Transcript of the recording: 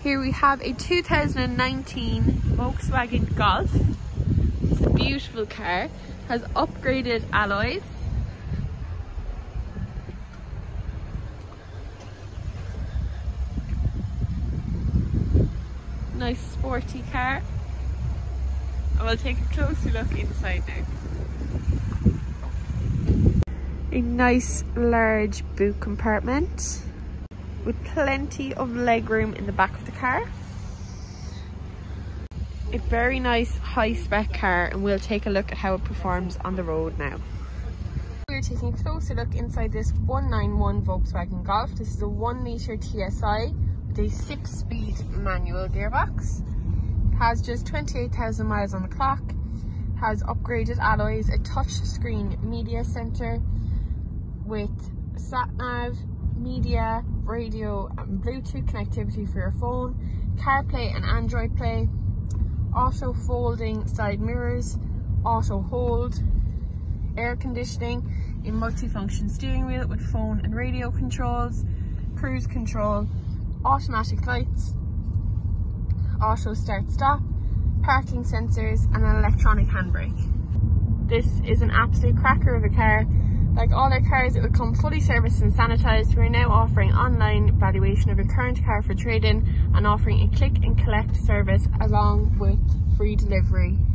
Here we have a 2019 Volkswagen Golf. It's a beautiful car, has upgraded alloys. Nice sporty car. And we'll take a closer look inside now. A nice large boot compartment with plenty of legroom in the back of the car. A very nice high spec car, and we'll take a look at how it performs on the road now. We're taking a closer look inside this 191 Volkswagen Golf. This is a 1 litre TSI with a 6-speed manual gearbox. It has just 28,000 miles on the clock, has upgraded alloys, a touchscreen media centre with sat-nav, media, radio and Bluetooth connectivity for your phone, CarPlay and Android Play, auto folding side mirrors, auto hold, air conditioning, a multifunction steering wheel with phone and radio controls, cruise control, automatic lights, auto start stop, parking sensors and an electronic handbrake. This is an absolute cracker of a car. Like all our cars, it will come fully serviced and sanitised. We're now offering online valuation of your current car for trade-in and offering a click and collect service along with free delivery.